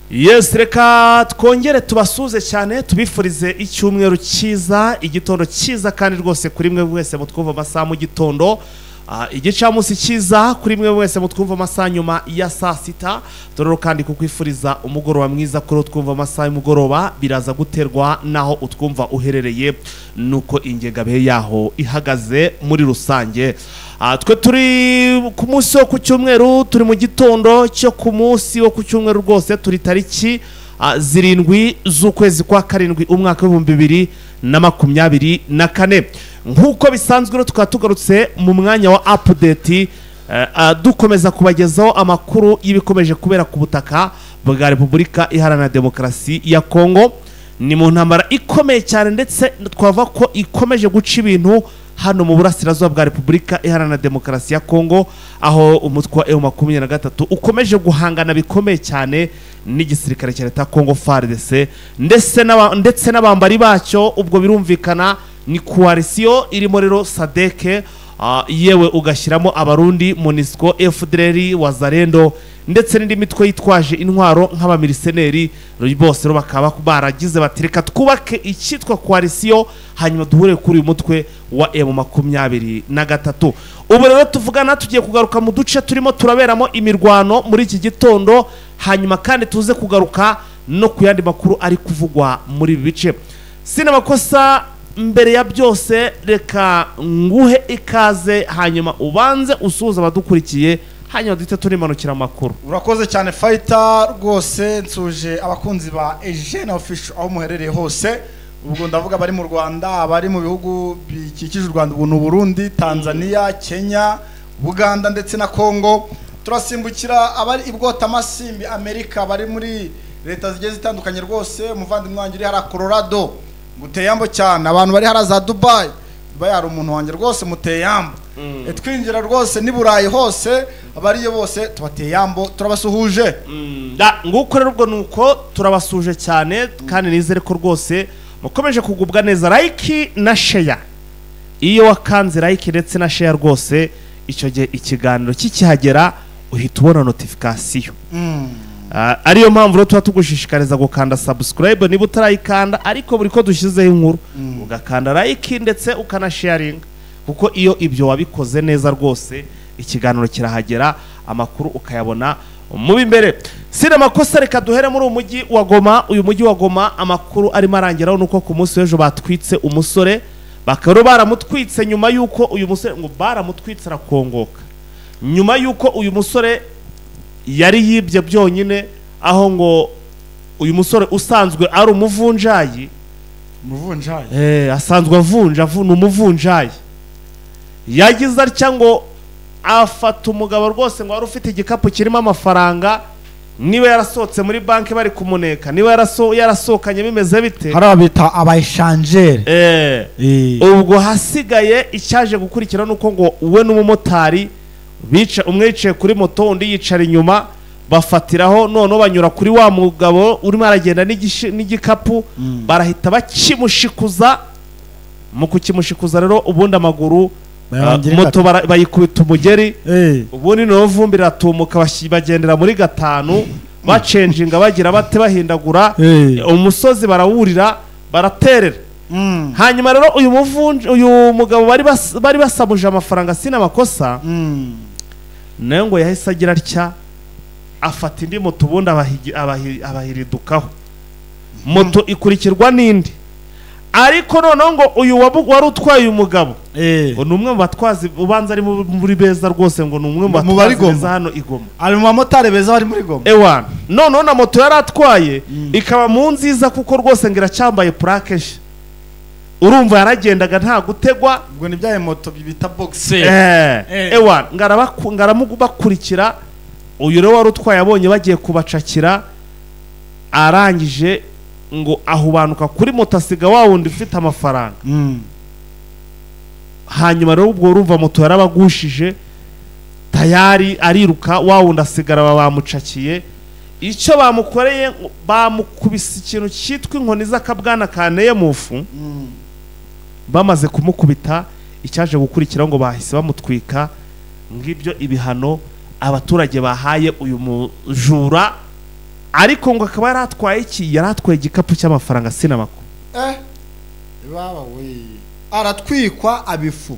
Yes, reka twongere tubasuze cyane tubifurize icyumweru cyiza igitondo cyiza kandi rwose kuri mwe wese mutwumva amasaha mu gitondo igicamunsi cyiza kuri mwe wese mutwumva amasaha nyuma ya saa sita turero kandi kukwifuriza umugoroba mwiza kuri utwumva amasaha y'umugoroba biraza guterwa naho utwumva uherereye nuko ingengabihe yaho ihagaze muri rusange. Twe turi ku munsi wo ku cyumweru turi mu gitondo cyo ku munsi wo ku cyumweru rwose turi tariki 7 z'ukwezi kwa karindwi umwaka wa 2024 nk'uko bisanzwe tukaba tugarutse mu mwanya wa update dukomeza kubagezaho amakuru y'ibikomeje kubera ku butaka bwa Repubulika Iharanira Demokarasi ya Kongo. Ni mu ntambara ikomeye cyane ndetse twava ko ikomeje guca ibintu hano mu burasirazuba bwa Repubulika Iharanira Demokarasi ya Kongo, aho umutwe wa M23 ukomeje guhangana bikomeye cyane n'igisirikare cya leta Kongo FARDC ndetse n'abambari bacyo. Ubwo birumvikana ni coalition irimo rero SADC yewe ugashyiramo abarundi MONUSCO, FDLR, Wazalendo ndetse n'indi mitwe yitwaje intwaro nk'abamiliseneri bose bakaba baragize batereka twubake icyitwa coalition hanyuma duhure kuri uyu mutwe wa M23. Ubu rero tuvugana tugiye kugaruka mu duce turimo turaberamo imirwano muri iki gitondo, hanyuma kandi tuze kugaruka no ku yandi makuru ari kuvugwa muri ibi bice. Sina makosa mbere ya byose reka nguhe ikaze hanyuma ubanze usuhuza abadukurikiye hanyuma duhita turimanukira amakuru. Urakoze cyane Fighter rwose nsuje abakunzi ba Eugene Official aho muherereye hose. Ubwo ndavuga bari mu Rwanda, abari mu bihugu bikikije u Rwanda, ubu Burundi, Tanzania, Kenya, Uganda ndetse na Kongo. Turasimbukira abari ibwota Masimbi Amerika, bari muri leta zigiye zitandukanye rwose. Umuvandimwe wanjye uri hara Colorado muteyambo cyane, abantu bari hara za Dubai bayari umuntu wanjye rwose muteyambo. Twinjira rwose ni Burayi hose, abariyo bose tubateyambo turabasuhuje. Nguko rero ubwo nuko turabasuje cyane kandi nizere ko rwose mukomeje kugubwa neza. Like na share, iyo wakanze like ndetse na share rwose icyo gihe ikiganiro kikihagera uhita ubona notification. Ariyo mpamvu rero tuba tugushishikariza gukanda subscribe niba utarayikanda, ariko buri ko dushyizeho inkuru ugakanda like ndetse ukanasharing, kuko iyo ibyo wabikoze neza rwose ikiganiro kirahagera amakuru ukayabona mu bimbere. Sina makosa reka duhere muri umujyi wa Goma. Uyu mujyi wa Goma amakuru arimo arangiraho nuko ku munsi w'ejo batwitse umusore, bakaro baramutwitse nyuma yuko uyu musore ngo baramutwitse arakongoka nyuma yuko uyu musore yari yibye byonyine, aho ngo uyu musore usanzwe ari umuvunjayi asanzwe avunja umuvunjayi yagize atya ngo afata umugabo rwose ngo wari ufite igikapu kirimo amafaranga, niba yarasohotse muri banki bari kumuneka, niba yarasohokanye bimeze bite, harabita abayishanjere. Ubwo hasigaye icyaje gukurikira nuko ngo uwe n'umumotari umwe yicaye kuri moto undi yicara inyuma, bafatiraho noneho banyura kuri wa mugabo urimo aragenda n'igikapu, barahita bakimushikuza. Mu kukimushikuza rero ubundi amaguru moto bayikubita umugeri, ubundi no vumbi ratumuka bagendera muri 5 bacenjinga bagira bate bahindagura umusozi barawurira baraterera. Hanyuma rero uyu mugabo bari basabuje amafaranga sina makosa, nayo ngo yahise agira atya afata indi moto ubundi abahiridukaho, moto ikurikirwa n'indi. Ariko noneho ngo uyu wari utwaye uyu mugabo ngo ni umwe mu batwazi ubanza ari muri beza rwose, ngo ni umwe mu batwazi beza hano Igoma, ari mu bamotari beza bari muri Goma. Noneho na moto yari atwaye ikaba mu nziza kuko rwose ngo iracyambaye plaque nshya, urumva yaragendaga nta gutegwa. Ngo ni byaye moto bita boxer. Ngaramubakurikira uyu rero wari utwaye abonye bagiye kubacakira, arangije ngo ahubanuka kuri moto asiga wa wundi ufite amafaranga. Hanyuma rero ubwo urumva moto yarabagushije tayari ariruka, wa wundi asigara bamucakiye. Icyo bamukoreye bamukubise ikintu cyitwa inkoni z'akabwana kaneye mufu. Bamaze kumukubita icyaje gukurikira ngo bahise bamutwika. Ngibyo ibihano abaturage bahaye uyu mujura ariko ngo akaba yaratwaye iki, yaratwaye igikapu cy'amafaranga Sinamako. baba we aratwikwa abifu.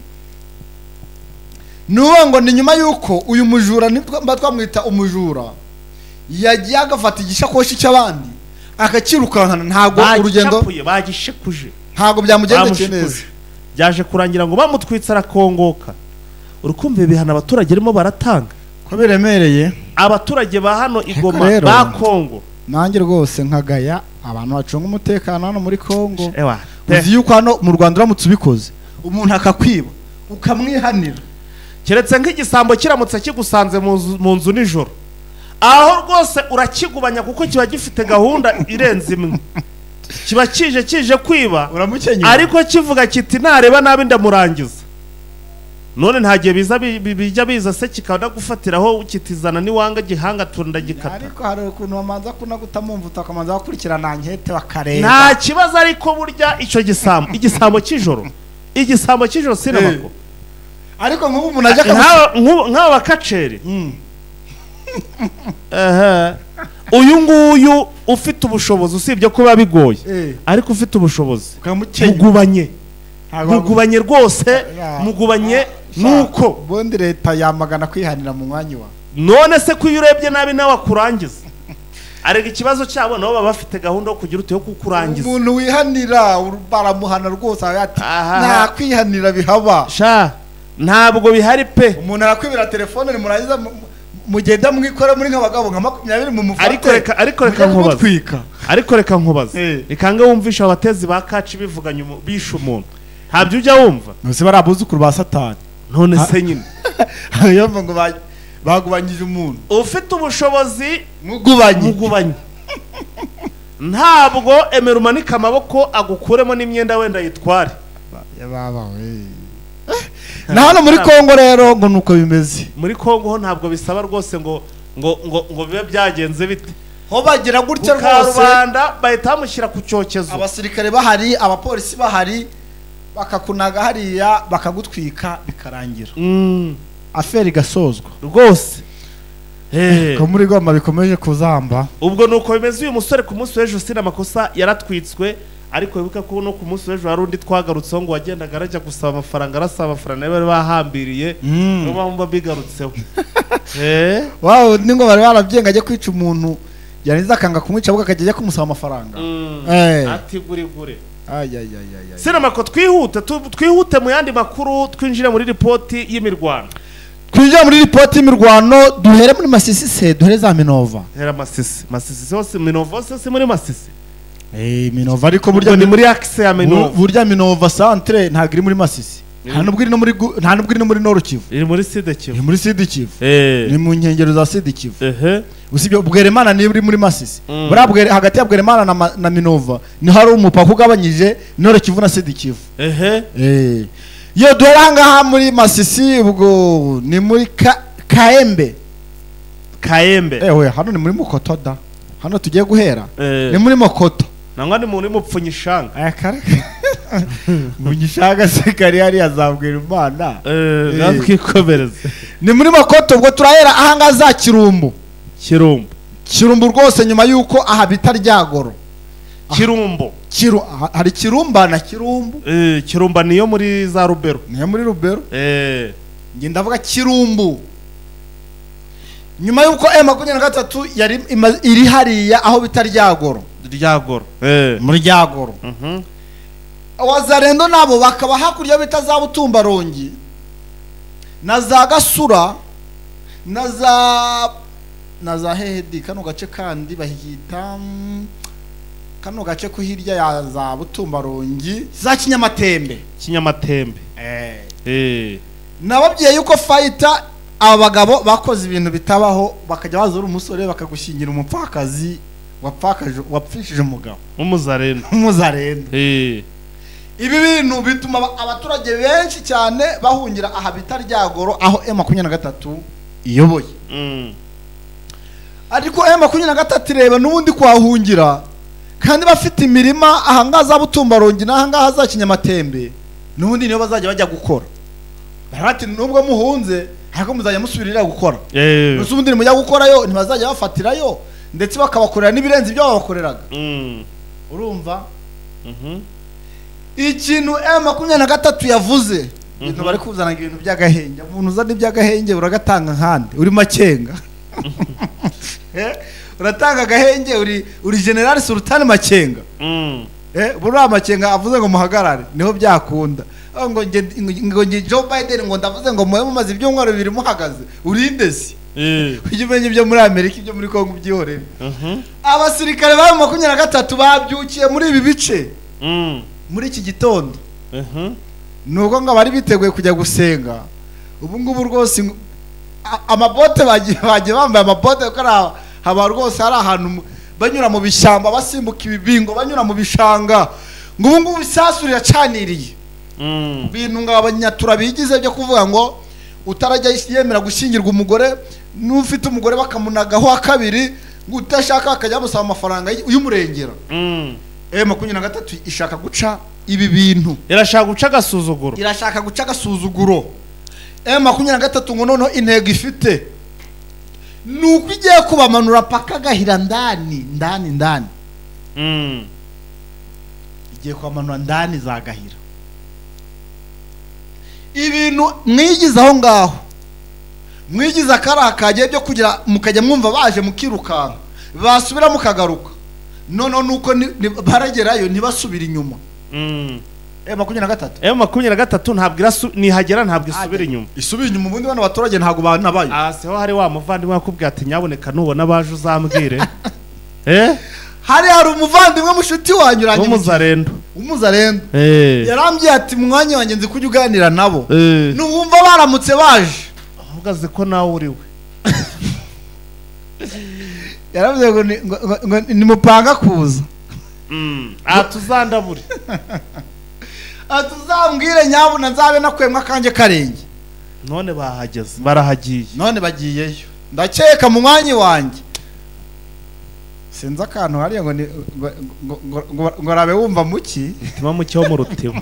Nuwo ngo ni nyuma yuko uyu mujura mba twamwita umujura yagiye agafata igishakoshi cy'abandi akakirukankana, ntago urugendo bagishikuje, ntago byamugendekeye neza, byaje kurangira ngo bamutwitse arakongoka. Urukumva ibihano abaturage arimo baratanga ko biremereye, abaturage ba hano Igoma ba Kongo. Nanjye rwose nkagaya abantu bacunga umutekano hano muri Kongo. Uzi yuko hano mu Rwanda uramutse ubikoze umuntu akakwiba ukamwihanira, keretse nk'igisambo kiramutse kigusanze mu nzu nijoro, aho rwose urakigubanya kuko kiba gifite gahunda irenze imwe, kiba kije kwiba, ariko kivuga kiti nareba nabi ndamurangiza. None ntagiye bijya biza se kikanda gufatiraho kitizana niwanga gihanga tunda gikata. Ariko hari ukuntu bamanza kunagutamumva utakamanza bakurikirana nkete bakareba. Nta kibazo, ariko burya icyo igisambo cy'ijoro Sinamako. Ariko nk'ubu umuntu ajya nk'aba bakaceri. Uyu nguyu ufite ubushobozi, usibye kuba bigoye, ariko ufite ubushobozi mugubanye rwose, mugubanye nuko ubundi leta yamagana kwihanira mu mwanya wa. None se ko iyo urebye nabi nawe akurangiza, arega ikibazo cyabo nabo baba bafite gahunda yo kugira uteyo kukurangiza. Umuntu wihanira baramuhana rwose, ati nta kwihanira bihaba ntabwo bihari pe. Umuntu arakwibira telefone rimurangiza mugenda mwikora muri nk'abagabo nka 20 mu mufate. Ariko reka nkubaze, ikange wumvisha abatezi ba kaci bivuganye bisha umuntu, ntabyo ujya wumva? Nose barabuzukuru ba Satani. None se nyine yumva ngo bagubanyije umuntu ufite ubushobozi mugubanye. Ntabwo emera umanika amaboko agukuremo n'imyenda wenda yitware. Baba we na hano muri Kongo rero ngo nuko bimeze. Muri Kongo ho ntabwo bisaba rwose ngo bibe byagenze bite, ho bagira gutya rwose Rwanda bahita bamushyira ku cyokezo, abasirikare bahari, abapolisi bahari, bakakunaga hariya bakagutwika bikarangira, aferi gasozwa rwose. Ko muri Goma bikomeje kuzamba. Ubwo nuko bimeze uyu musore ku munsi w'ejo Sinamakosa yaratwitswe, ariko wibuka ko no ku munsi w'ejo hari undi twagarutseho ngo wagendaga arajya gusaba amafaranga, arasaba amafaranga bari bahambiriye, no bamba bigarutseho. Wow, ningo bari barabyenga ajye kwica umuntu, yaniza akanga kumwica ahubwo akajya kumusaba amafaranga. Ati gure. Sinamako twihute mu yandi makuru, twinjire muri ripoti y'imirwano. Twinjira muri ripoti y'imirwano, duhere muri Masisi se duhere za Minova. Hera Masisi hose, Minova se muri Masisi. Minova ariko burya ni muri axe ya Minova. Burya Minova centre ntago iri muri Masisi. Nta nubwo iri no muri Nord Kivu. Iri muri Sud Kivu. Iri muri Sud Kivu. Ni mu nkengero za Sud Kivu. Usibye Bweremana ni uri muri Masisi. Burabwere hagati ya Bweremana na Minova ni hari umupaka ugabanyije Nord Kivu na Sud Kivu. Yo duheranga ha muri Masisi, ubwo ni muri Kaembe. Hano ni muri Mukoto da. Hano tugiye guhera. Ni muri Mukoto. Nangwa ni muri Mupfunyishanga. Kare. Munyishanga se kari hari azabwira Imana. Nakwikobereza. Ni muri Mukoto, ubwo turahera ahanga za Kirumbu rwose, nyuma yuko aha bita Ryagoro. Hari Kirumba na Kirumbu. Kirumba niyo muri za Rubero. Niyo muri Rubero. Nge ndavuga Kirumbu. Nyuma yuko M23 yari iri hariya aho bita Ryagoro. Muri Ryagoro. Wazarendo nabo bakaba hakurya bita za Butumbarongi na za Gasura na za Hehedi, kano gace kandi bahita kano gace ko hirya ya za Butumbarongi za Kinyamatembe. Nababwiye yuko fighter abagabo bakoze ibintu bitabaho, bakajya bazura umusore bakagushingira umupfakazi wapfishije umugabo umuzarendo. Ibi bintu bituma abaturage benshi cyane bahungira aha bita Ryagoro, aho M23 iyoboye. Ariko M23 reba nubundi kwahungira kandi bafite imirima aha ngaza Butumbarongi na aha ngaza za Kinyamatembe, nubundi niyo bazajya bajya gukora. Barati nubwo muhunze ariko muzajya musubirira gukora. Nusubundi mujya gukorayo ntibazajya bafatirayo ndetse bakabakorera n'ibirenze ibyo babakoreraga. Urumva ikintu M23 yavuze, ibintu bari kuzana ibintu by'agahenge, umuntu uzana iby'agahenge uragatanga nkande uri Makenga. Uratanga agahenge uri General Sultan Makenga. Buriya Makenga avuze ngo muhagarare niho byakunda. Ngo nge Joe Biden ngo ndavuze ngo muhe mumaze ibyumweru bibiri muhagaze urindesi. Ugimenye ibyo muri Amerika ibyo muri Kongo byihorera. Abasirikare ba 23 babyukiye muri ibi bice muri iki gitondo. Nuko ngo bari biteguye kujya gusenga. Ubu ngubu rwose amabote bagiye bambaye amabote ko haba rwose hari ahantu banyura mu bishyamba basimbuka ibibingo banyura mu bishanga ngo ubu ngubu bisasu riracaniriye. Bintu ngo abanyatura bigize byo kuvuga ngo utarajya yemera gushyingirwa umugore n'ufite umugore bakamunagaho akabiri ngo utashaka akajya musaba amafaranga y'umurengera. M23 ishaka guca ibi bintu, irashaka guca agasuzuguro. M23 ngo noneho intego ifite nuko igiye kubamanura paka gahira ndani. Igiye kubamanura ndani za gahira. Ibintu mwigize aho ngaho, mwigize akarakagiye byo kugira mukajya mwumva baje mukirukanka basubira mukagaruka. Noneho nuko baragerayo ntibasubira inyuma. M23 ntabwo nihagera ntabwo isubira inyuma. Isubira inyuma ubundi bano baturage ntabwo banabaye. Seho hari wa muvandimwe yakubwiye ati nyaboneka nubona baje uzambwire. Hari umuvandimwe mushuti wanyuranye umuzarendo. Yarambye ati mwanya wanjye nzi kujya uganira nabo. Nubumva baramutse baje. Uvugaze ko nawe uriwe. Yaravuze ngo nimupanga kuza. Tuzandabure. Atuzambwire nyabuna nzabe nakwemwa kanje karenge. None bahageze barahagiye. None bagiyeyo. Ndakeka mu mwanya wanjye. Sinza akantu hariya ngo rabe wumva muki mutima muki wo mu rutiba.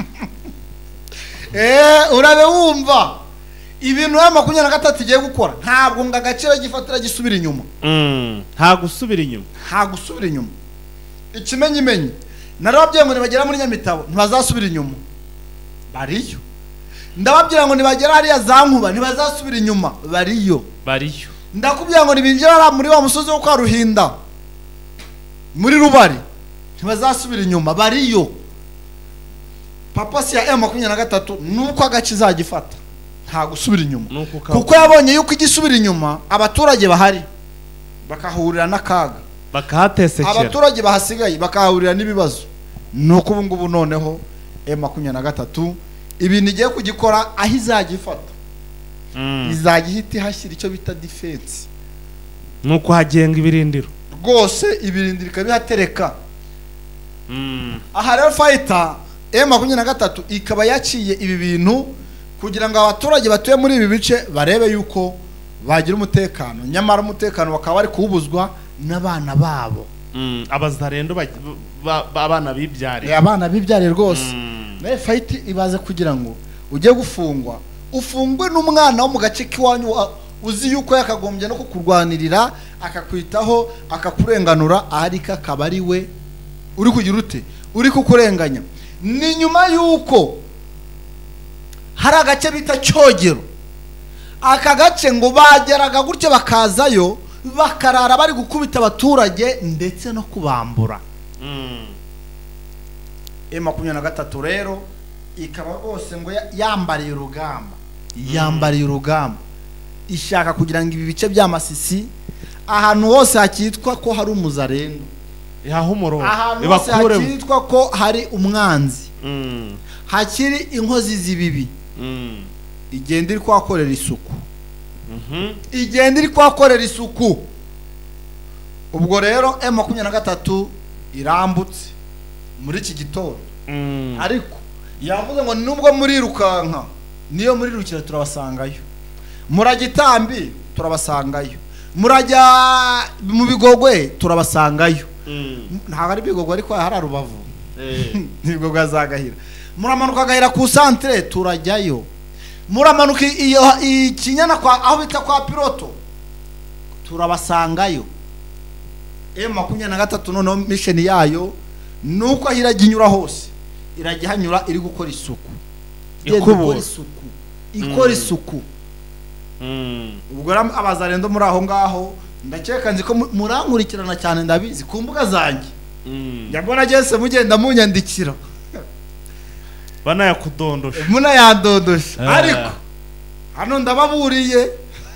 Urabe wumva ibintu ya 23 igiye gukora ntabwo ngo agaciro gifatira gisubira inyuma. Nta gusubira inyuma. Ikimenyimenyi narababwiye ngo nibagera muri Nyamitabo ntibazasubira inyuma. Bariyo. Ndababwira ngo nibagera hariya za Nkuba ntibazasubira inyuma. Bariyo. Ndakubwira ngo nibinjira muri wa musozi wo kwa Ruhinda muri Rubari ntibazasubira inyuma. Bariyo. Papa si ya M23 nuko agakizagifata nta gusubira inyuma, kuko yabonye yuko igisubira inyuma abaturage bahari bakahurira n'akaga, bakahatesekera, abaturage bahasigaye bakahurira n'ibibazo. Nuko ubu ngubu noneho M23 ibintu igiye kugikora aho izagifata izagihita hashyira icyo bita defense, nuko hagenga ibirindiro rwose, ibirindiro ikabihatereka. Aha rero fighter M23 ikaba yaciye ibi bintu kugira ngo abaturage batuye muri ibi bice barebe yuko bagira umutekano, nyamara umutekano bakaba bari kuwubuzwa n'abana babo. Abazarendo abana bibyare rwose. Naye fight ibaze kugira ngo ujye gufungwa, ufungwe n'umwana wo mu gace kiwanyu uzi yuko yakagombye no kukurwanirira akakwitaho akakurenganura, ariko akaba ari we uri kugira ute, uri kukurenganya. Ni nyuma yuko hari agace bita Cyogero, aka gace ngo bageraga gutyo bakazayo bakarara bari gukubita abaturage ndetse no kubambura. M23 rero ikaba rwose ngo yambariye urugamba, ishaka kugira ngo ibi bice bya Masisi ahantu hose hakitwa ko hari umuzarendo, ahantu hose hakitwa ko hari umwanzi, hakiri inkozi zibibi, igenda iri kwakorera isuku. Ubwo rero M23 irambutse muri iki gitondo, ariko yavuze ngo nubwo muri rukanka niyo muri rukira turabasangayo, muragitambi turabasangayo, murajya mu Bigogwe turabasangayo. Ntabwo ari Bigogwe ariko hari Rubavu, Bigogwe azagahira. Muramanuka gahira ku centre turajyayo, muramanuka iyo Kinyana kwa aho bita kwa Piloto turabasangayo. M23 noneho mission yayo nuko ahirajya inyura hose irajya hanyura iri gukora isuku ikora isuku ubwo abazarendo muri aho ngaho ndakeka nzi ko murankurikirana cyane ndabizi ku mbuga zanjye yabona gese mugenda munyandikira banayakudondosha munayandondosha ariko hano ndababuriye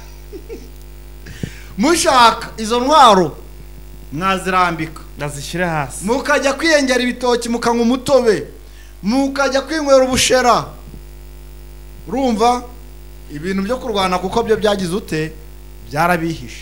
mushaka izo ntwaro mwazirambika nazishyire hasi mukajya kwiyengera ibitoki mukanywa umutobe mukajya kwinywera ubushera urumva ibintu byo kurwana kuko byo byagize ute byarabihishe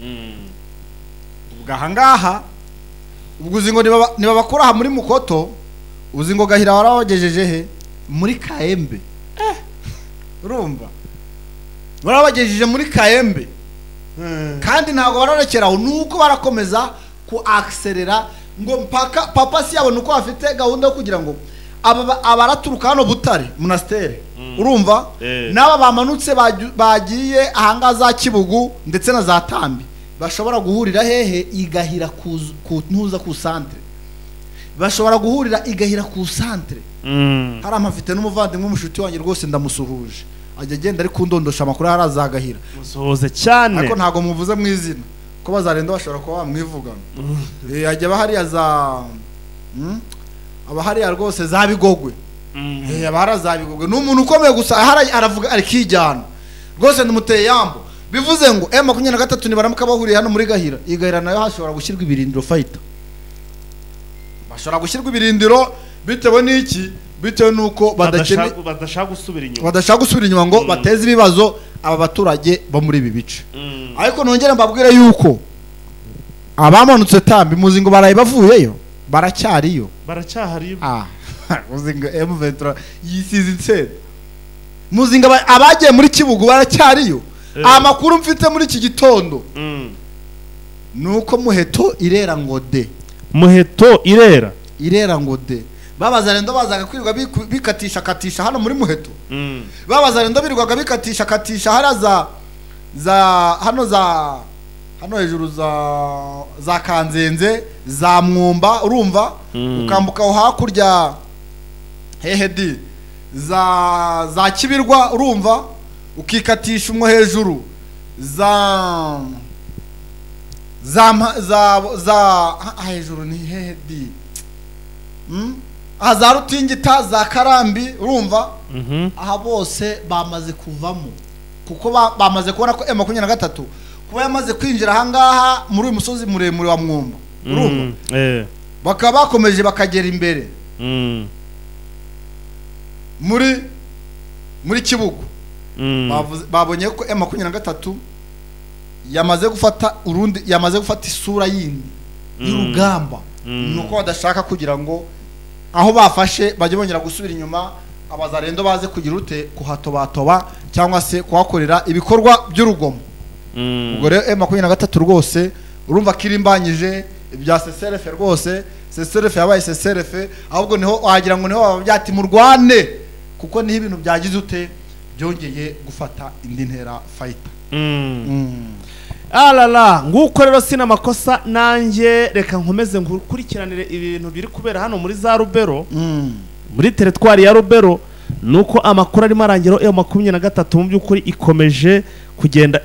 ubwo ahangaha ubwo uzi ngo niba bakora aha muri Mukoto uzi ngo Gahira warabagejeje he muri Kaembe urumva warabagejeje muri Kaembe kandi ntago bararekeraho nuko barakomeza ku accelerera ngo mpaka papa si yabona uko afite gahunda yo kugira ngo abaraturuka hano Butare monastere urumva naba bamanutse bagiye ahanga za Kibugu ndetse na za Tambi bashobora guhurira hehe igahira ku ntuza ku centre bashobora guhurira igahira ku centre hari amafite n'umuvandimwe umushuti wanjye rwose ndamusuhuje ajya agenda ari kundondosha amakuru harazagahira musohoze cyane ariko ntago muvuze mu izina ko bazarenda bashobora kuba bamwivugana ajya bahariya za abahariya rwose za Bigogwe abarazabigogwe n'umuntu ukomeye gusa aravuga ari kijyana rwose ndumuteye yambo bivuze ngo M23 nibaramuka bahuriye hano muri Gahira igahira nayo hashobora gushyirwa ibirindiro fighter bashobora gushyirwa ibirindiro bitewe n'iki bitewe nuko badashaka gusubira inyuma ngo bateze ibibazo aba baturage bo muri ibi bice ariko nongere mbabwire yuko abamanutse Tambi muzi ngo baraye bavuyeyo baracyahariyo muzinga M23 yisize insede muzinga abagiye muri Kibugu baracyariyo amakuru mfite muri iki gitondo nuko Muheto irera ngo de irera ngo de babazarendo bazaga kwirirwa bikatisha hano muri Muheto babazarendo birirwaga bikatisha haraza hano hejuru za Kanzenze za Mwumba urumva ukambuka aho hakurya hehedi za Kibirwa urumva ukikatisha umwe hejuru hejuru ni hehedi za Rutingita za Karambi urumva aha bose bamaze kuvamo kuko bamaze kubona ko M23 kuba yamaze kwinjira ahangaha muri uyu musozi muremure wa Mwumba urumva bakaba bakomeje bakagera imbere muri Kibugu babonye ko M23 yamaze gufata isura yindi y'urugamba nuko badashaka kugira ngo aho bafashe bajye bongera gusubira inyuma abazarendo baze kugira ute kuhatobatoba cyangwa se kuhakorera ibikorwa by'urugomo ubwo rero M23 rwose urumva kirimbanyije ibya CCRF rwose CCRF yabaye CCRF ahubwo niho wagira ngo niho babyati mu Rwanda kuko niho ibintu byagize ute byongeye gufata indi ntera fighter alala nguko rero sina makosa nanjye reka nkomeze ngukurikiranire ibintu biri kubera hano muri za Rubero muri teritwari ya Rubero nuko amakuru arimo arangiro M23 mu byukuri ikomeje kugenda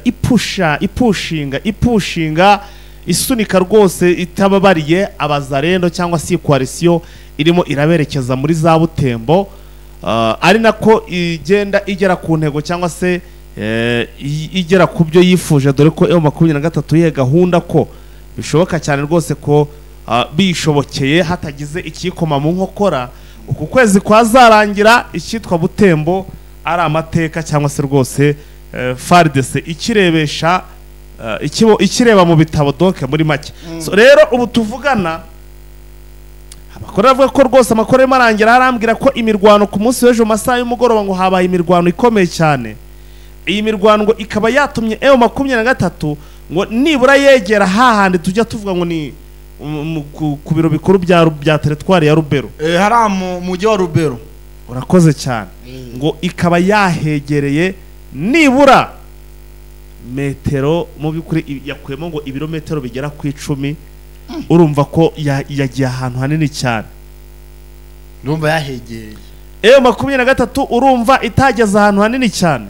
ipushinga isunika rwose itababariye abazarendo cyangwa se coalition irimo iraberekeza muri za Butembo ari nako igenda igera ku ntego cyangwa se igera ku byo yifuje dore ko M23 ye gahunda ko bishoboka cyane rwose ko bishobokeye hatagize ikikoma mu nkokora uku kwezi kwazarangira icyitwa Butembo ari amateka cyangwa se rwose FARDC ikirebesha ikireba mu bitabo donc muri make so rero ubu tuvugana amakuru avuga ko rwose amakuru y'amarangira harambwira ko imirwano ku munsi w'ejo masaha y'umugoroba ngo habaye imirwano ikomeye cyane iyi mirwano ngo ikaba yatumye M23 ngo nibura yegera hahandi tujya tuvuga ngo ni ku biro bikuru bya teritwari ya Rubero hari mu mujyi wa Rubero urakoze cyane ngo ikaba yahegereye nibura metero mu byukuri yakwemo ngo ibirometero bigera ku 10 urumva ko yagiye ahantu hanini cyane, ndumva yahegereye. M23 urumva itageze ahantu hanini cyane,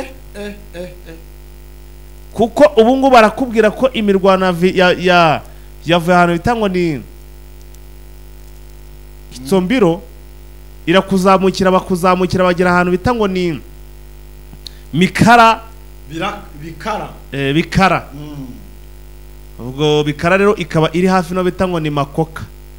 kuko ubu ngubu barakubwira ko imirwano yavuye ahantu bita ngo ni Kitsombiro, irakuzamukira bagera ahantu bita ngo ni Mikara, Bikara. Ubwo Bikara rero ikaba iri hafi no bita ngo ni Makoka.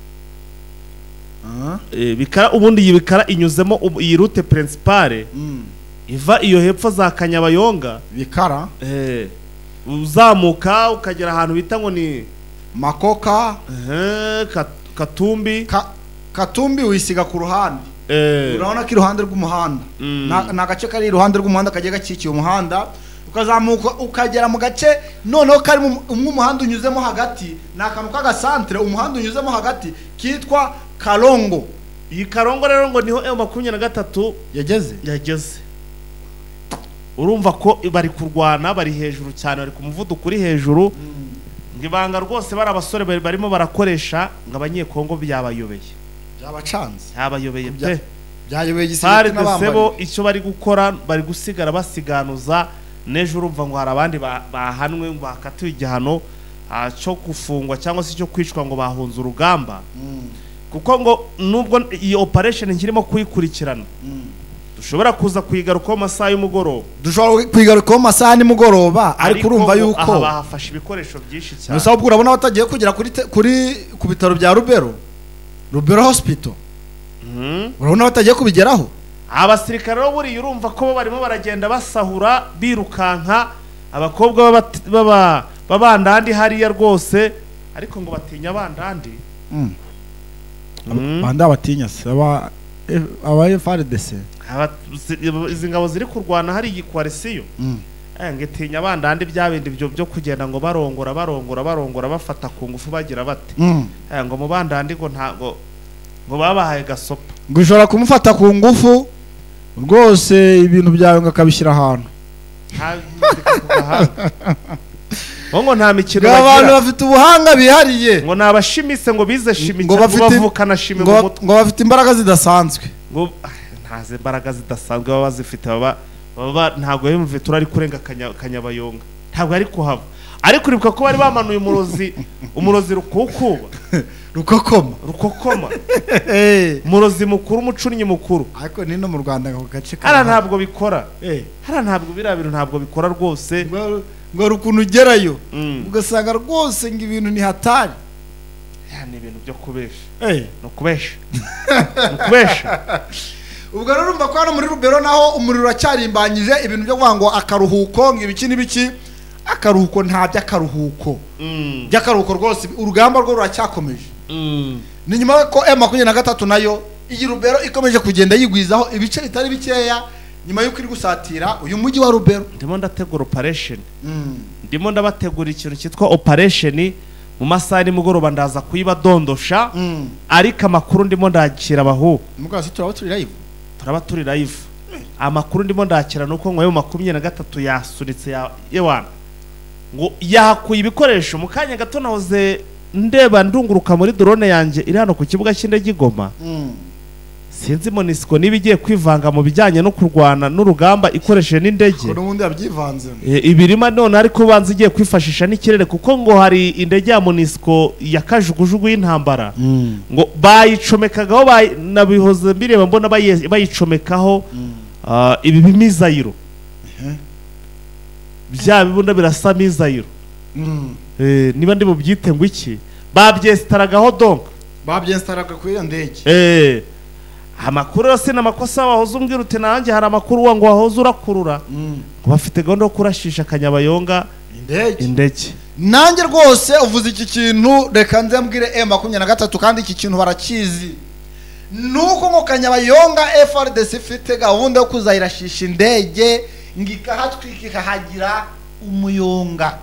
Bikara ubundi iyi Bikara inyuzemo iyi route principale iva iyo hepfo za Kanyabayonga. Bikara uzamuka ukagera ahantu bita ngo ni Makoka, Katumbi. Katumbi wisiga ku ruhande, urabona ko iruhande rw'umuhanda na gace kari iruhande rw'umuhanda kagiye gacikiye umuhanda, ukazamuka ukagera mu gace noneho kari umuhanda unyuzemo hagati, nakantu k'agasantre umuhanda unyuzemo hagati kitwa Karongo. Iyi Karongo rero ngo niho M23 yageze. Urumva ko bari kurwana, bari hejuru cyane, bari ku muvuduko uri hejuru. Ngibanga rwose bari abasore barimo barakoresha ngo abanyekongo byabayobeye, byabayobeye pe, byayobeye igisirikare n'abambari. Icyo bari gukora bari gusigara basiganuza. Nejo urumva ngo hari abandi bahanwe bakatiwe igihano cyo gufungwa cyangwa se cyo kwicwa ngo bahunze urugamba, kuko ngo nubwo iyi operation nkirimo kuyikurikirana dushobora kuza kuyigarukaho amasaha y'umugoroba, dushobora kuyigarukaho amasaha y'umugoroba, ariko urumva yuko bahafashe ibikoresho byinshi cyane. Nose ubwo urabona batagiye kugera ku bitaro bya Rubero Hospital, urabona batagiye kubigeraho. Abasirikare rero buriya urumva ko barimo baragenda basahura birukanka, abakobwa babandandi hariya rwose, ariko ngo batinya abandandi. Banda batinya se aba FARDC, izi ngabo ziri kurwana hari igikoalisiyo, ngetinya abandandi byabindi byo kugenda ngo barongora bafata ku ngufu bagira bate, ngo mu bandandi ngo ntago ngo babahaye gasopa, ngo ushobora kumufata ku ngufu rwose ibintu byawe ngakabishyira ahantu. ngo nta mikino abantu bafite ubuhanga bihariye, ngo nabashimise ngo bize shimi ngo bavukana shimi mu mutwe, ngo bafite imbaraga zidasanzwe, ngo ntaze imbaraga zidasanzwe baba bazifite, baba ntago yumve turari kurenga Kanyabayonga, ntabwo ari kuhava. Ariko uribuka ko bari bamanuye umurozi rukokoma umurozi mukuru, umucunnyi mukuru, ariko ni no mu Rwanda ngo gace hara ntabwo bikora, hara ntabwo birabintu ntabwo bikora rwose, ngo rukuntu ugerayo ugasanga rwose ngo ibintu ni hatari, ni ibintu byo kubesha, no kubesha. Ubwo rero urumva ko hano muri Rubero naho umuriro uracyarimbanyije, ibintu byo kuvuga ngo akaruhuko ngibiki n'ibiki, akaruhuko nta by'akaruhuko by'akaruhuko rwose, urugamba rwo ruracyakomeje. Ni nyuma ko M23 nayo iyi Rubero ikomeje kugenda yigwizaho ibice bitari bikeya, nyuma yuko iri gusatira uyu mujyi wa Rubero. Ndimo ndategura operation, ndimo ndabategura ikintu cyitwa operation. Mu masaha y'umugoroba ndaza kuyibadondosha, ariko amakuru ndimo ndakira abahu mugazi turaba turi live. Amakuru ndimo ndakira nuko ngo M23 yasunitse yewana ngo yakuye ibikoresho. Mu kanya gato nahoze ndeba ndunguruka muri drone yanjye iri hano ku kibuga cy'indege Goma, sinzi Monisco niba igiye kwivanga mu bijyanye no kurwana n'urugamba ikoresheje n'indege, n'ubundi yabyivanze ibirima none, ariko banze igiye kwifashisha n'ikirere, kuko ngo hari indege ya Monisco yakajugujugu y'intambara, ngo bayicomekagaho nabihoze mbireba mbona bayicomekaho ibi bimizayiro bya bibunda birasa mizayiro, niba ndi bubyite ngo iki, babyestaragaho donc babyestaraga kuri iyo ndege. Amakuru yose n'amakosa wahoze umbwira uti nanjye hari amakuru ngo wahoze urakurura, ngo bafite gahunda yo kurashisha Kanyabayonga indege. Nanjye rwose uvuze iki kintu, reka nze mbwire M23 kandi iki kintu barakizi, nuko ngo Kanyabayonga FARDC ifite gahunda yo kuzayirashisha indege ngikahatwika ikahagira umuyonga.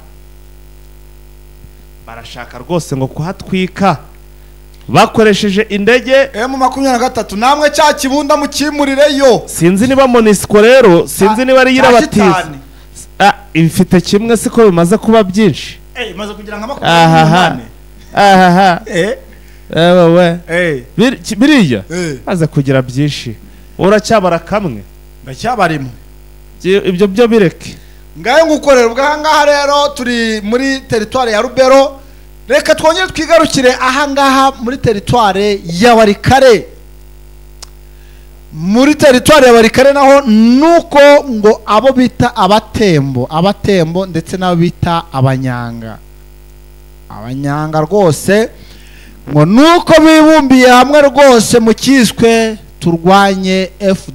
Barashaka rwose ngo kuhatwika bakoresheje indege M23, namwe cya kibunda mukimurireyo. Sinzi niba Monisco rero, sinzi niba ari yirabatiza, ifite kimwe siko bimaze kuba byinshi, imaze kugira nka 28. ahaha we biriya maze kugira byinshi uracyabara kamwe ndacyabarimo ibyo byo bireke ngaye ngukorera ubwahangaha rero turi muri teritwari ya Rubero. Reka twongere twigarukire ahangaha muri teritwari ya Warikare. Muri teritwari ya Warikare naho nuko ngo abo bita abatembo ndetse n'abo bita abanyanga rwose ngo nuko bibumbiye hamwe rwose mu kiswe turwanye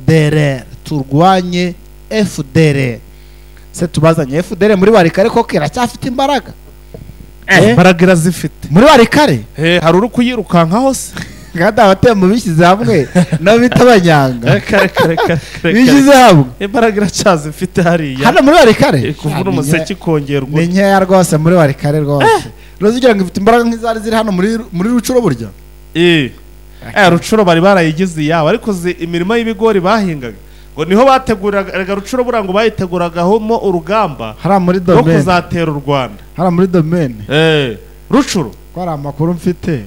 FDR se tubazanye FDR muri Warikare ko kiracyafite imbaraga imbaraga irazifite muri Warikare hari uri kuyirukankaho se ngada abatembo bishyize hamwe nabo bita abanyanga bishyize hamwe imbaraga iracyazifite hariya hano muri Warikare kuvuna umuseke kongerwa ni nkeya rwose muri Warikare rwose uruzigira ngo ifite imbaraga nk'izari ziri hano muri Rucuro burya Rucuro bari barayigize iyabo ariko imirima y'ibigori bahingaga ngo niho bateguraga Rucuro bura ngo bayiteguragahomo urugamba rwo kuzatera u Rwanda hara muri domaine Rucuro ko ari amakuru mfite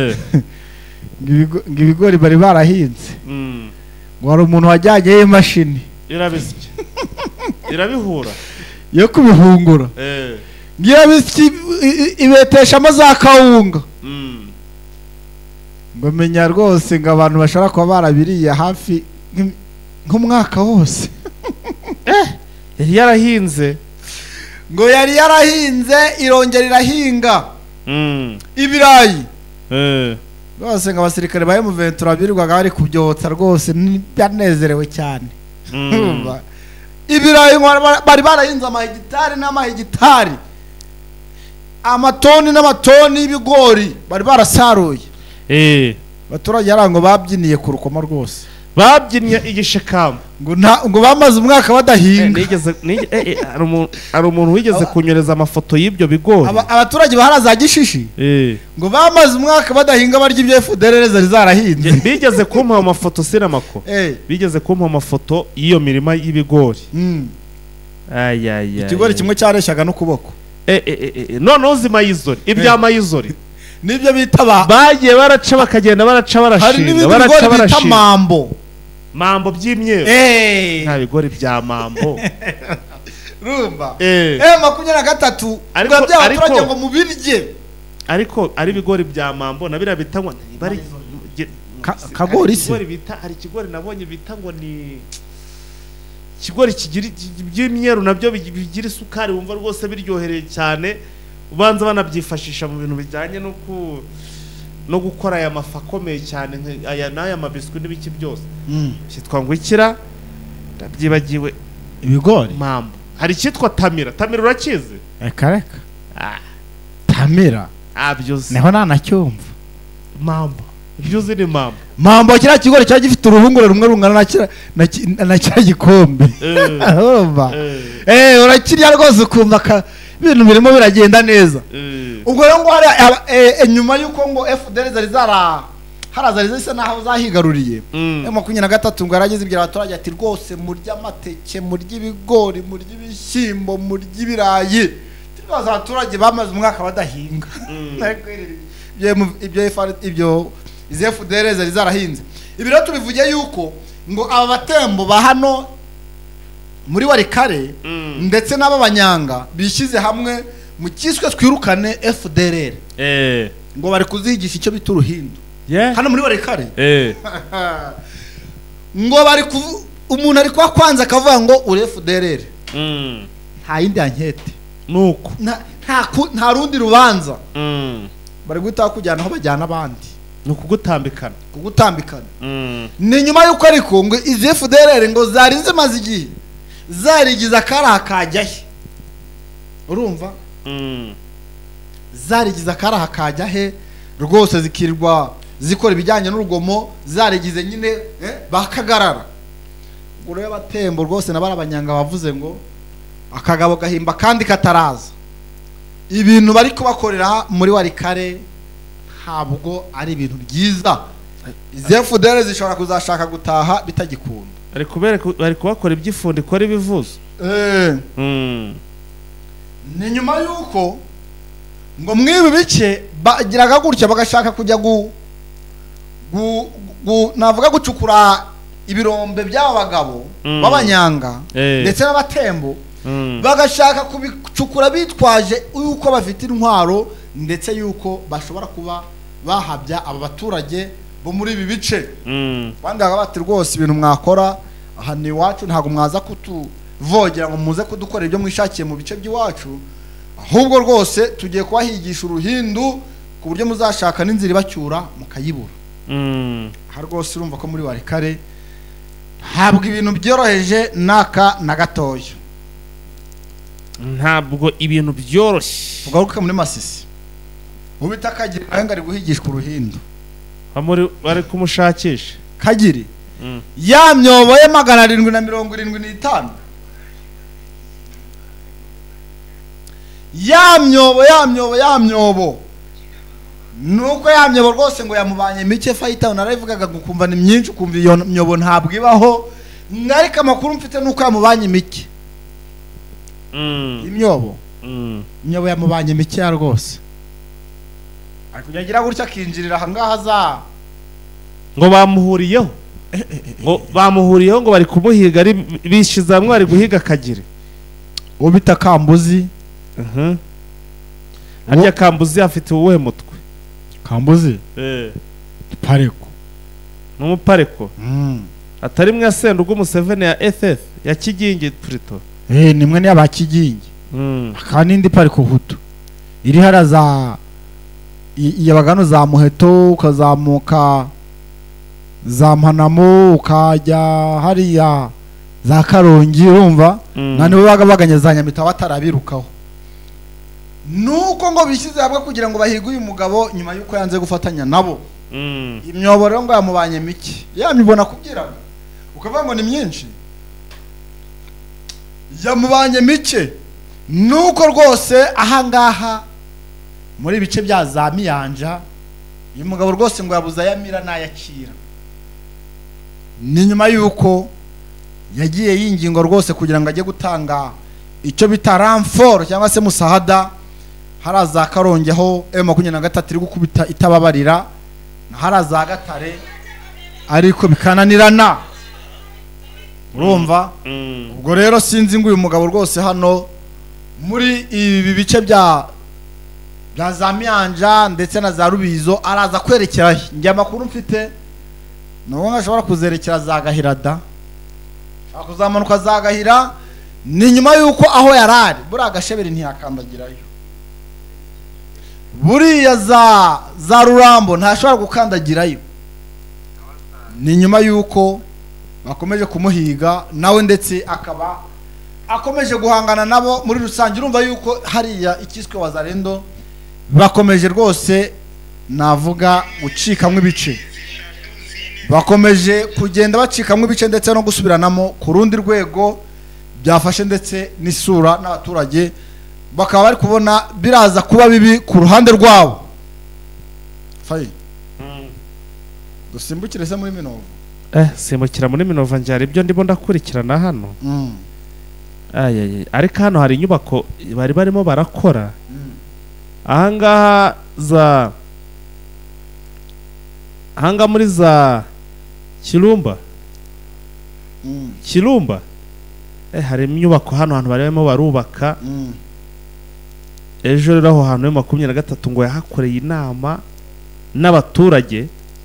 ngo ibigori bari barahinze ngo hari umuntu wajyanyeyo imashini irabisya irabihura yo kubihungura ngirabisya ibeteshamo za kawunga ngo menya rwose ngo abantu bashobora kuba barabiriye hafi nk'umwaka wose yari yarahinze ngo yari yarahinze irongera irahinga ibirayi rwose ngo abasirikare ba M23 birirwaga bari kubyotsa rwose banezerewe cyane ibirayi bari barahinze amahegitari n'amahegitari amatoni n'amatoni y'ibigori bari barasaruye abaturage yarango babyiniye ku rukoma rwose babyinnye igishekamo ngo bamaze umwaka badahinga hari umuntu wigeze kunyereza amafoto y'ibyo bigori abaturage baharaza gishishi ngo bamaze umwaka badahinga barya ibyo FDR zari zarahinze bigeze kumpa amafoto sinamako bigeze kumpa amafoto y'iyo mirima y'ibigori ikigori kimwe cyareshyaga n'ukuboko none uzi mayizori ibya mayizori nibyo bita bagiye baraca bakagenda baraca barashinga hari n'ibigori bita mambo by'imyeru nta bigori bya mambo rumba 23 abaturage ngo mubirye ariko ari ibigori bya mambo nabira bita ngo bari kagori se hari ikigori nabonye bita ngo ni ikigori kigira by'imyeru nabyo bigira isukari wumva rwose biryohereye cyane ubanza banabyifashisha mu bintu bijyanye no gukora aya mafu akomeye cyane aya n'aya mabiswi n'ibiki byose cyitwa ngo ikira ndabyibagiwe ibigori mambo hari cyitwa tamira urakizi reka tamira byuzi neho nanacyumva mambo byuzi ni mambo kiriya kigori cyari gifite uruhungure rumwe rungana na kiriya gikombe urakirya rwose ukumva ibintu birimo biragenda neza ubwo rero ngo hari nyuma y'uko ngo FDR zari zisa naho zahigaruriye 23 ngo yarageze ibyo abaturage ati rwose murya amateke murya ibigori murya ibishyimbo murya ibirayi tubaza abaturage bamaze umwaka badahinga ibyo izi FDR zari zarahinze ibi rero tubivugiye yuko ngo aba batembo ba hano muri Warikare ndetse n'abanyanga bishyize hamwe mu kiswe twirukane FDR ngo bari kuzigisha icyo bita uruhindu hano muri Warikare ngo bari umuntu ari kwa kwanza akavuga ngo uri FDR nta yindi ankete nuko nta rundi rubanza bari guhita kujyana aho bajyana abandi ni ukugutambikana ni nyuma y'uko ariko ngo izi FDR ngo zari zimaze igihe zarigize akara kajya he urumva zarigize akara kajya he rwose zikirirwa zikora ibijyanye n'urugomo zarigize nyine bakagarara ngo rero abatembo rwose nabara abanyanga bavuze ngo akagabo gahimba kandi kataraza ibintu bari kubakorera muri Warikare ntabwo ari ibintu byiza izi FDR zishobora kuzashaka gutaha bitagikunda bari kubakora iby'ifundi ikora ibivuzo ni nyuma y'uko ngo mwibi bice bagiraga gutya bagashaka kujya navuga gucukura ibirombe by'aba bagabo b'abanyanga ndetse n'abatembo bagashaka kubicukura bitwaje yuko bafite intwaro ndetse yuko bashobora kuba bahabya aba baturage bo muri ibi bice bandi bati rwose ibintu mwakora aha ni iwacu ntabwo mwaza kutuvogera ngo muze kudukorera ibyo mwishakiye mu bice by'iwacu, ahubwo rwose tugiye kubahigisha uruhindu ku buryo muzashaka n'inzira ibacyura mukayibura. Aha rwose urumva ko muri Warikare ntabwo ibintu byoroheje naka na gatoya, ntabwo ibintu byoroshye. ugaruka muri Masisi ubita Kagiri ahenga ari guhigishwa uruhindu bari kumushakisha Kagiri ya myobo ye 775 ya myobo nuko ya myobo rwose ngo yamubanye mike fayita narayivugaga gukumva ni myinshi ukumva iyo myobo ntabwo ibaho, nariko amakuru mfite nuko yamubanye mike imyobo yamubanye mike ya rwose ari kujagira gutya akinjirira ahangaha za ngo bamuhuriyeho ngo bari kumuhiga ari bishiza hamwe bari guhiga Kagiri uwo bita Kambuzi. Arya Kambuzi afite uwuhe mutwe? Kambuzi pareko n'umupareko atari mwe asenda ubwo Museveni ya FF ya Kigingi Prito nimwe ni abakigingi kandi indi pariko hutu iri haraza yabagano za Muheto ukazamuka za Mpanamo ukajya hariya za Karongi urumva nanibo bagabaganya za Nyamita batarabirukaho, nuko ngo bishyize hamwe kugira ngo bahige uyu mugabo nyuma yuko yanze gufatanya nabo. Imyobo rero ngo yamubanye mike yamibona kugira ukavuga ngo ni myinshi, yamubanye mike nuko rwose ahangaha muri bice bya za Miyanja uyu mugabo rwose ngo yabuza yamira nayakira, ni nyuma yuko yagiye yingingo rwose kugira ngo ajye gutanga icyo bita ramforo cyangwa se musahada haraza Karongi aho M23 iri gukubita itababarira na haraza Gatare ariko bikananirana urumva. Ubwo rero sinzi ngo uyu mugabo rwose hano muri ibi bice bya za Miyanja ndetse na za Rubizo araza kwerekera njye amakuru mfite nuko ashobora kuzerekera za Gahirada akuzamanuka za Gahira, ni nyuma yuko aho yarari buri agasheberi ntiyakandagirayo, buriya za Rurambo ntashobora gukandagirayo, ni nyuma yuko bakomeje kumuhiga nawe ndetse akaba akomeje guhangana nabo muri rusange. Urumva yuko hariya ikiswe Wazalendo bakomeje rwose navuga gucikamwe ibice, bakomeje kugenda bacikamwe ibice ndetse no gusubiranamo ku rundi rwego byafashe ndetse n'isura n'abaturage bakaba bari kubona biraza kuba bibi ku ruhande rwabo. Fayi dusimbukire se muri Minova simbukira muri Minova njyari ibyo ndimo ndakurikirana hano ariko hano hari inyubako bari barimo barakora ahangaha muri za Kirumba hari inyubako hano hantu barimo barubaka ejo rero aho hantu 23 ngo yahakoreye inama n'abaturage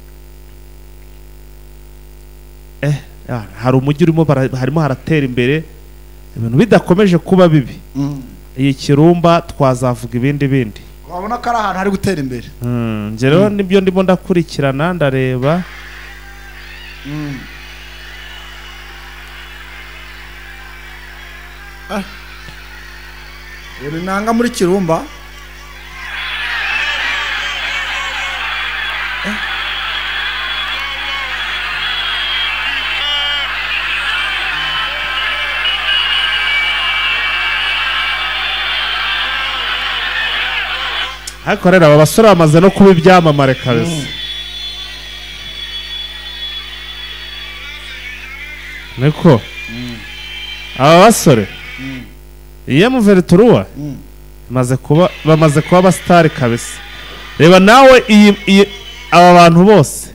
hari umujyi urimo harimo haratera imbere ibintu bidakomeje kuba bibi. Iyi Kirumba twazavuga ibindi wabona ko ari ahantu hari gutera imbere. Nje rero nibyo ndimo ndakurikirana ndareba uri nanga muri Kirumba hakorera aba basore bamaze no kuba ibyamamare kabisa. Niko aba basore iyo muverituruwa bamaze kuba abasitari kabisa. Reba nawe aba bantu bose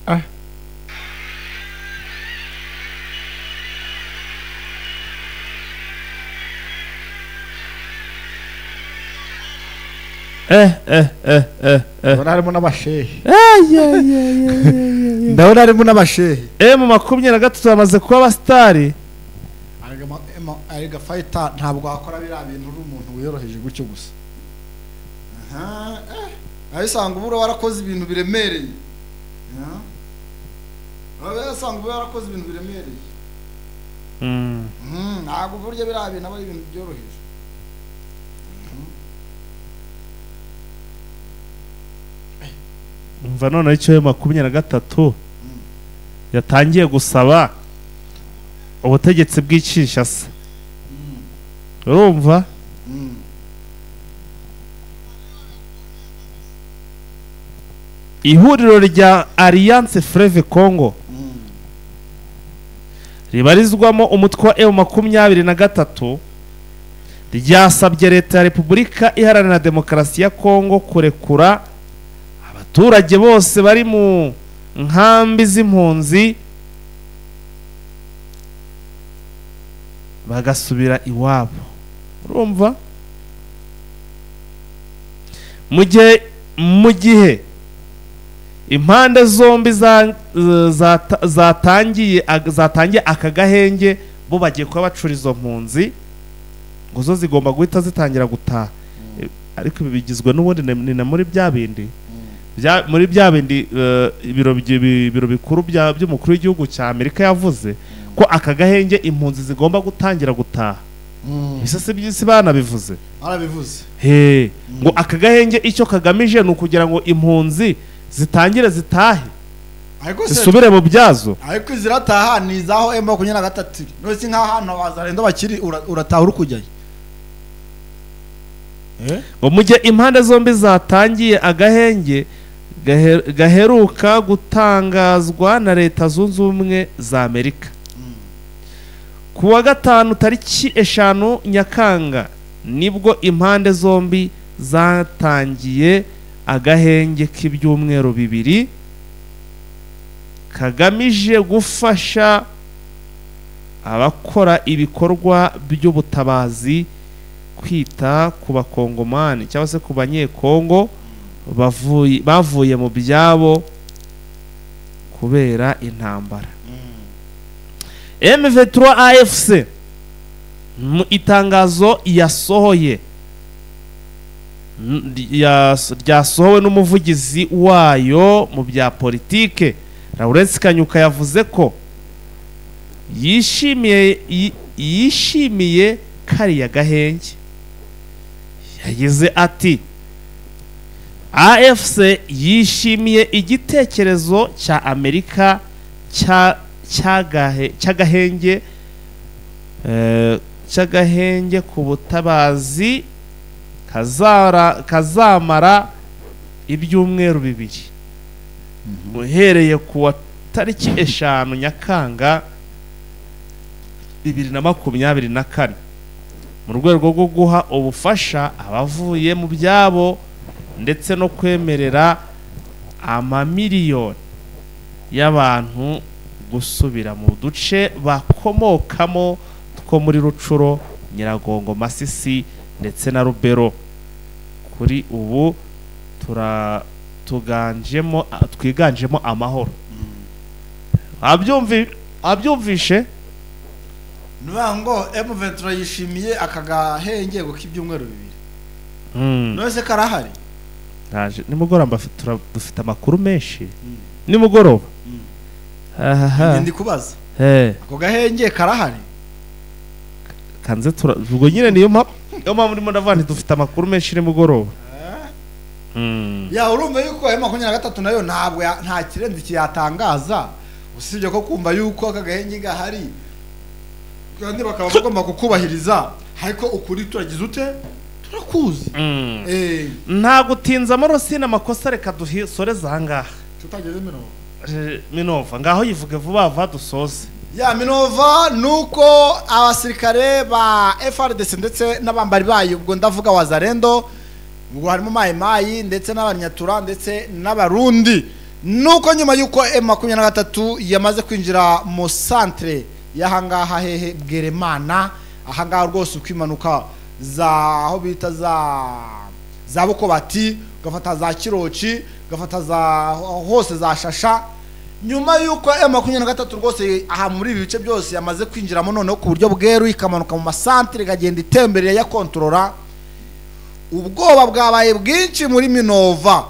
ndabona harimo n'abashehe ndabona harimo n'abashehe mu 23 bamaze kuba abasitari. arega fayita ntabwo wakora biriya bintu uri umuntu wiyoroheje gutyo gusa. Ayisanga uburo warakoze ibintu biremereye. Ayisanga uburo warakoze ibintu biremereye. Ntabwo burya biriya bintu aba ari ibintu byoroheje. Umva none icyo 23 yatangiye gusaba ubutegetsi bw'Kinshasa. Urumva? Ihuriro rya Alliance Fleuve Congo ribarizwamo umutwe wa M23 ryasabye leta ya Repubulika Iharanira Demokarasi ya Congo kurekura abaturage bose bari mu nkambi z'impunzi bagasubira iwabo. Urumva? Mu gihe impande zombi zatangiye aka gahenge, bo bagiye kuba bacura izo mpunzi ngo zo zigomba guhita zitangira gutaha. Ariko ibi bigizwe n'ubundi ni na muri bya bindi muri bya bindi ibiro bikuru by'umukuru w'igihugu cya Amerika yavuze ko aka gahenge impunzi zigomba gutangira gutaha. Bisase by'isi banabivuze. Arabivuze. Ngo aka gahenge icyo kagamije ni ukugira ngo impunzi zitangire zitahe. Zisubire mu byazo. Ariko izirataha ni zaho M23. No si nka hano bazarendo bakiri urataha uri kujyayo. Ngo mu gihe impande zombi zatangiye agahenge gaheruka gutangazwa na Leta Zunze Ubumwe za Amerika. Kuwa gatanu tariki 5 Nyakanga nibwo impande zombi zatangiye agahenge k'ibyumweru 2 kagamije gufasha abakora ibikorwa by'ubutabazi kwita ku bakongomani cyangwa se ku banyekongo bavuye mu byabo kubera intambara. M23 AFC mu itangazo yasohoye ryasohowe n'umuvugizi wayo mu bya politike Lawrence Kanyuka yavuze ko yishimiye kariya gahenge. Yagize ati AFC yishimiye igitekerezo cya Amerika cy'agahenge ku butabazi kazamara ibyumweru 2 uhereye ku tariki 5 Nyakanga 2024 mu rwego rwo guha ubufasha abavuye mu byabo ndetse no kwemerera amamiliyoni y'abantu gusubira mu duce bakomokamo two muri Rucuro, Nyiragongo, Masisi ndetse na Rubero. Kuri ubu twiganjemo amahoro. Abyumvishe Nubango M23 yishimiye akagahenge k'ibyumweru 2. Nose karahari. Naje nimugoroba dufite amakuru menshi. Nimugoroba. Ndi kubaza. Ako gahenge karahari. Kanze ubwo nyine niyo mpamvu ndimo ndavana dufite amakuru menshi nimugoroba. Ya urumva yuko M23 nayo ntabwo nta kirenze kiyatangaza usibye ko kumva yuko akagahenge gahari kandi bakaba bagomba kukubahiriza. Ariko ukuri turagize ute turakuzi. Nta gutinza Morosine amakosa reka dusoreza ahangaha tutageze Minova ngaho yivuge vuba dusoze. ya Minova nuko abasirikare ba FRDC ndetse n'abambari bayo, ubwo ndavuga Wazalendo, ubwo harimo Mayi ndetse n'abanyatura ndetse n'abarundi, nuko nyuma yuko M23 yamaze kwinjira mu centre yahangaha hehe Bweremana, ahangaha rwose ukwimanuka za aho bita za Bukobati, gafata za Kiroci, gafata za hose za Shasha. Nyuma yuko M23 rwose aha muri ibi bice byose yamaze kwinjiramo noneho ku buryo bweru, ikamanuka mu masantre igagenda itemberera ya kontrola, ubwoba bwabaye bwinshi muri Minova,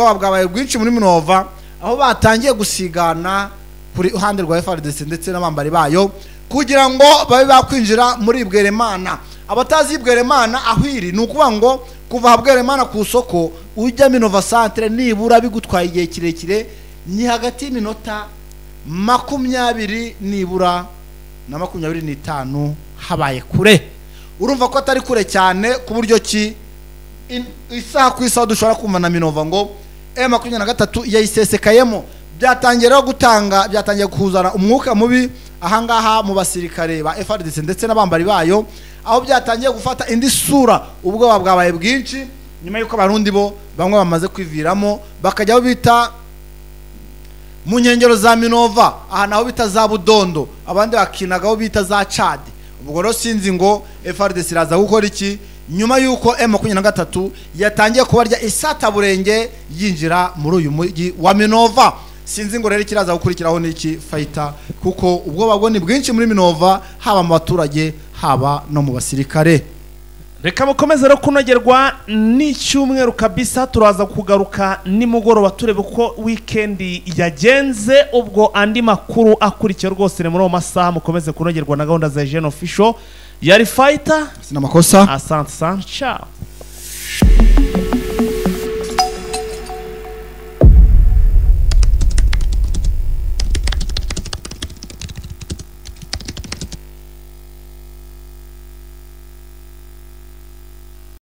aho batangiye gusigana kuri ruhande rwa FRDC ndetse n'abambari bayo kugira ngo babe bakwinjira muri Bweremana. Abatazi Bweremana ahwiri nukuvuga ngo kuva Bweremana ku soko ujya Minova centre nibura bigutwaye igihe kirekire ni hagati y'iminota 20 nibura na 25 habaye kure. Urumva ko atari kure cyane ku buryo ki isaha ku isaha dushobora kumva na Minova ngo M23 yayisesekayemo. Byatangiye kuzana umwuka mubi ahangaha mu basirikare ba FRDC ndetse n'abambari bayo, aho byatangiye gufata indi sura, ubwoba bwabaye bwinshi nyuma yuko abarundi bo bamwe bamaze kwiviramo bakajyaho bita mu nkengero za Minova, aha naho bita za Budondo, abandi bakinagaho bita za Chad. Ubwo rero sinzi ngo FRDC iraza gukora iki nyuma yuko M23 yatangiye kubarya isata burenge yinjira muri uyu mujyi wa Minova. Sinzi ngo rero kiraza gukurikiraho n'iki fighter, kuko ubwoba bwo ni bwinshi muri Minova, haba mu baturage haba no mu basirikare. Reka mukomeze rero kunogerwa n'icyumweru kabisa, turaza kugaruka nimugoroba turebe uko weekend yagenze, ubwo andi makuru akurikiye rwose muri uwo masaha. Mukomeze kunogerwa na gahunda za Eugene Official yari fighter sina makosa. Asante sana, ciao.